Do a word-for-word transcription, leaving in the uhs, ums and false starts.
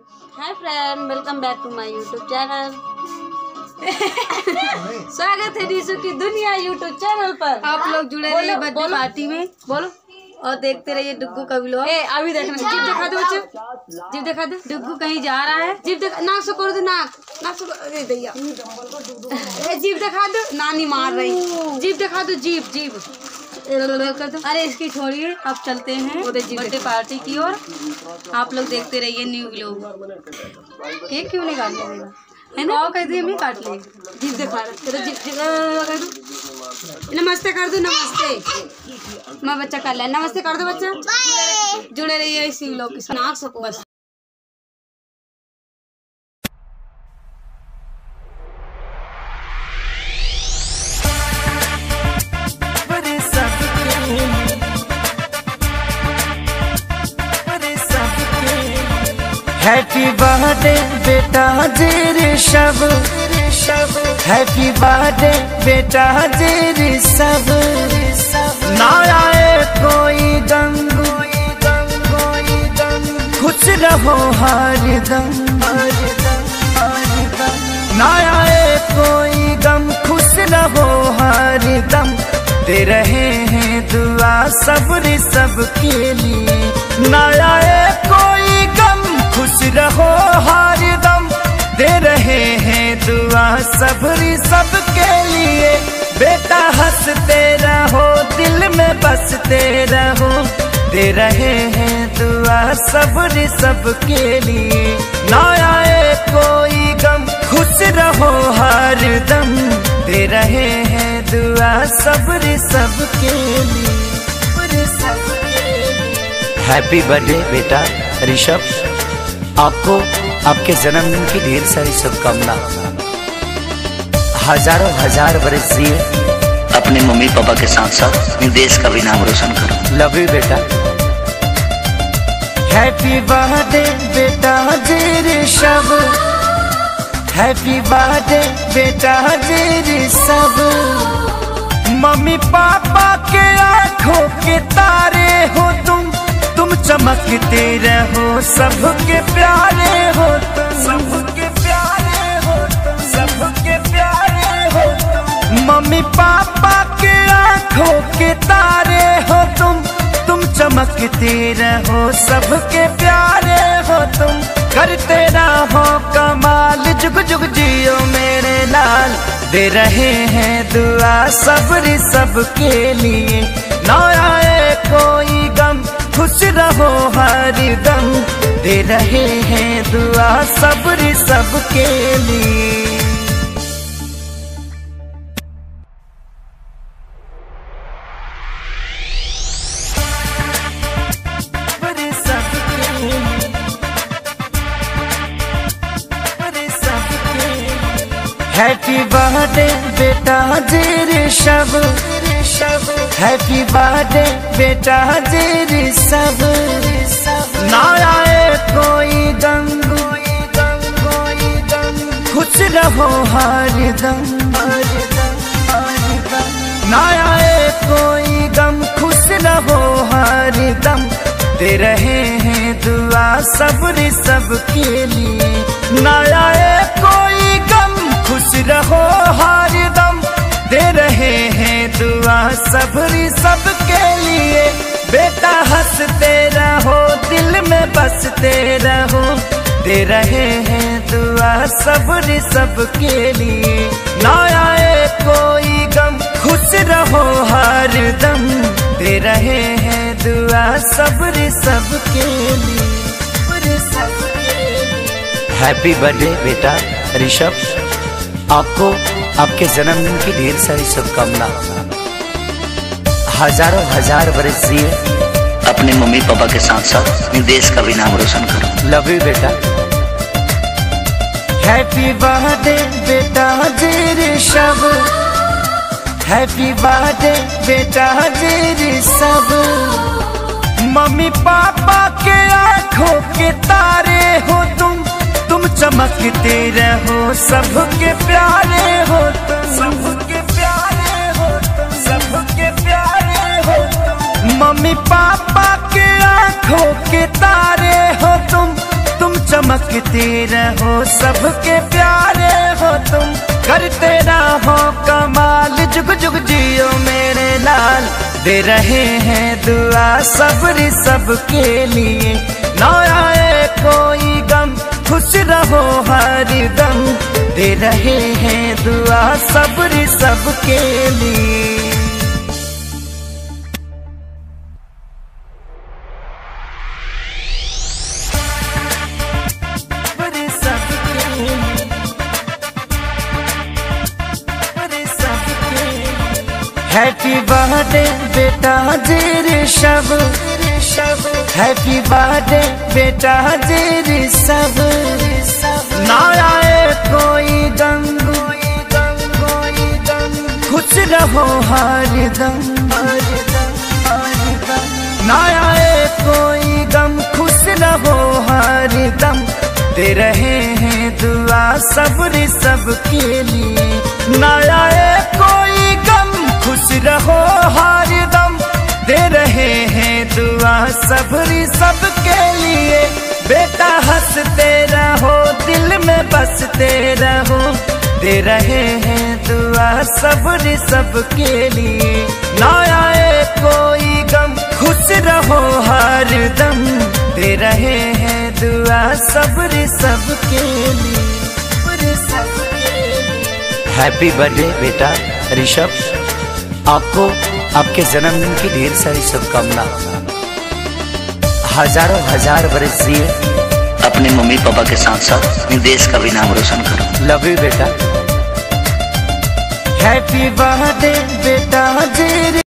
Hi friend, welcome back to my YouTube channel. स्वागत है रीशु की दुनिया यूट्यूब चैनल पर। आप लोग जुड़े रहिए बर्थडे पार्टी में बोलो और देखते रहिए डुग्गू का व्लॉग। ए अभी देखना, जीप दिखा दो बच्चे, जीप दिखा दो। डुग्गू कहीं जा रहा है, जीप दिखा, नाक से कर दो, नाक नाक से अरे भैया ए जीप दिखा दो, नानी मार रही। जीप दिखा दो, जीप जीप कर दो। अरे इसकी छोड़िए, अब चलते हैं बर्थडे पार्टी की ओर। आप लोग देखते रहिए न्यू व्लॉग। केक क्यों नहीं काट लेगा है ना, कहते हैं मैं काट लेगा। जीप दिखा रहा, जीप कर दो। नमस्ते कर दो, नमस्ते मैं बच्चा कर ले, नमस्ते कर दो बच्चा। जुड़े रहिए इसी व्लॉग के साथ। नाक सको बस। हैप्पी बर्थडे बेटा जी ऋषभ, हैप्पी बर्थडे बेटा जी ऋषभ। ना आए कोई गम, खुश रहो हरदम। ना आए कोई गम, खुश रहो हरदम। दे रहे हैं दुआ सब ऋषभ के लिए। ना आए कोई गम, खुश रहो हरदम। दे रहे हैं दुआ सब ऋषभ के लिए। बेटा हंसते रहो, दिल में बसते रहो। दे रहे हैं दुआ सब ऋषभ के लिए। ना आए कोई गम, खुश रहो हरदम। दे रहे हैं दुआ सब ऋषभ के लिए। हैप्पी बर्थडे बेटा ऋषभ, आपको आपके जन्मदिन की ढेर सारी शुभकामना। हजारों हजार बरस जिए, अपने मम्मी पापा के साथ साथ देश का भी नाम रोशन करो। लव यू बेटा। हैप्पी बर्थडे बेटा जी ऋषभ, हैप्पी बर्थडे बेटा जी ऋषभ। मम्मी पापा के आंखों के तारे हो तुम, तुम चमकते रहो सबके प्यारे हो तुम, सबके प्यारे हो तुम, सबके प्यारे हो तुम। मम्मी पापा के आंखों के तारे हो तुम, तुम चमकते रहो सबके प्यारे हो तुम। करते रहो कमाल, जुग जुग जियो मेरे लाल। दे रहे हैं दुआ सब ऋषभ के लिए। ना आए कोई गम, खुश रहो हरदम। दे रहे हैं दुआ सब ऋषभ के लिए। हैप्पी बर्थडे बेटा जी ऋषभ, हैप्पी बर्थडे बेटा जी ऋषभ। ना आए कोई गम, खुश रहो हरदम। ना आए कोई गम, खुश रहो हरदम। दे रहे हैं दुआ सब ऋषभ के लिए। ना आए कोई गम, खुश रहो हरदम। दे रहे हैं दुआ सब ऋषभ के लिए। बेटा हंसते रहो, दिल में बसते रहो। दे रहे हैं दुआ सब ऋषभ के लिए। ना आए कोई गम, खुश रहो हरदम। दे रहे हैं दुआ सब ऋषभ के लिए। हैप्पी बर्थडे बेटा ऋषभ, आपको आपके जन्मदिन की ढेर सारी शुभकामना। हजारों हजार बरस जिए, अपने मम्मी पापा के साथ साथ देश का भी नाम रोशन करो। लव यू बेटा। हैप्पी बर्थडे बेटा जी ऋषभ, हैप्पी बर्थडे बेटा जी ऋषभ। मम्मी पापा के आंखों के तारे हो तुम, तुम चमकते रहो सबके प्यारे हो तुम, सबके प्यारे हो तुम, सबके प्यारे हो तुम। मम्मी पापा के आंखों के तारे हो तुम, तुम चमक चमकते रहो, सबके प्यारे हो तुम, करते रहो कमाल, जुग जुग जियो मेरे लाल। दे रहे हैं दुआ सबरी सबके लिए, ना आए कोई गम, खुश रहो हर दम। दे रहे हैं दुआ सबरी सबके लिए। हैप्पी बर्थडे बेटा जी ऋषभ, हैप्पी बर्थडे बेटा जी ऋषभ। ना आए कोई गम, खुश रहो हर दम। ना आए कोई गम, खुश रहो हर दम। दे रहे हैं दुआ सबरी सबके लिए, ना आए कोई गम, खुश रहो हर दम। दे रहे हैं दुआ सबरी सबके लिए। बेटा हंसते रहो, दिल में बसते रहो। दे रहे हैं दुआ सबरी सबके लिए, ना आए कोई गम, खुश रहो हर दम। दे रहे हैं दुआ सबरी सबके लिए। हैप्पी बर्थडे बेटा ऋषभ, आपको आपके जन्मदिन की ढेर सारी शुभकामना। हजारों हजार बरस जिए, अपने मम्मी पापा के साथ साथ अपने देश का भी नाम रोशन करो। लव यू बेटा। हैप्पी बर्थडे बेटा जी